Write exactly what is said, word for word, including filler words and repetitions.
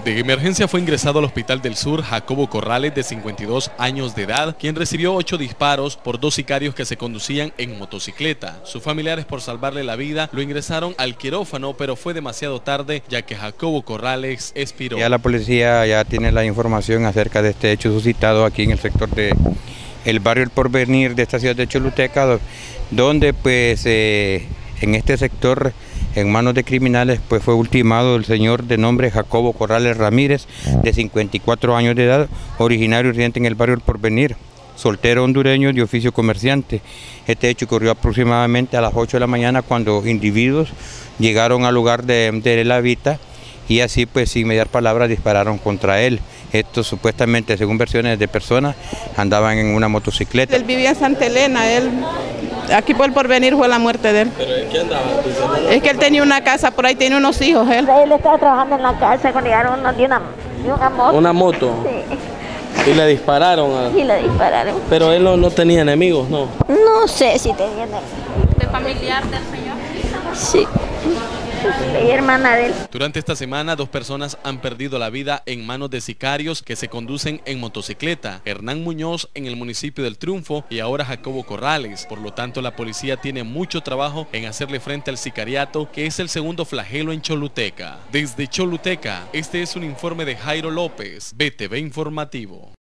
De emergencia fue ingresado al Hospital del Sur Jacobo Corrales, de cincuenta y dos años de edad, quien recibió ocho disparos por dos sicarios que se conducían en motocicleta. Sus familiares, por salvarle la vida, lo ingresaron al quirófano, pero fue demasiado tarde, ya que Jacobo Corrales expiró. Ya la policía ya tiene la información acerca de este hecho suscitado aquí en el sector de el barrio El Porvenir de esta ciudad de Choluteca, donde pues eh, en este sector, en manos de criminales, pues fue ultimado el señor de nombre Jacobo Corrales Ramírez, de cincuenta y cuatro años de edad, originario y residente en el barrio El Porvenir, soltero hondureño de oficio comerciante. Este hecho ocurrió aproximadamente a las ocho de la mañana, cuando individuos llegaron al lugar de, de la vita y así pues sin mediar palabras dispararon contra él. Estos supuestamente, según versiones de personas, andaban en una motocicleta. Él vivía en Santa Elena, él, aquí por El Porvenir fue la muerte de él. ¿Pero de qué andaba? Es que él tenía una casa, por ahí tiene unos hijos él. Él estaba trabajando en la casa cuando llegaron unos de una, de una moto. ¿Una moto? Sí. ¿Y le dispararon? A... Sí, le dispararon. Pero él no, no tenía enemigos, ¿no? No sé si tenía enemigos. ¿De familiar del señor? Sí. Y hermana de él. Durante esta semana, dos personas han perdido la vida en manos de sicarios que se conducen en motocicleta. Hernán Muñoz en el municipio del Triunfo y ahora Jacobo Corrales. Por lo tanto, la policía tiene mucho trabajo en hacerle frente al sicariato, que es el segundo flagelo en Choluteca. Desde Choluteca, este es un informe de Jairo López, B T V Informativo.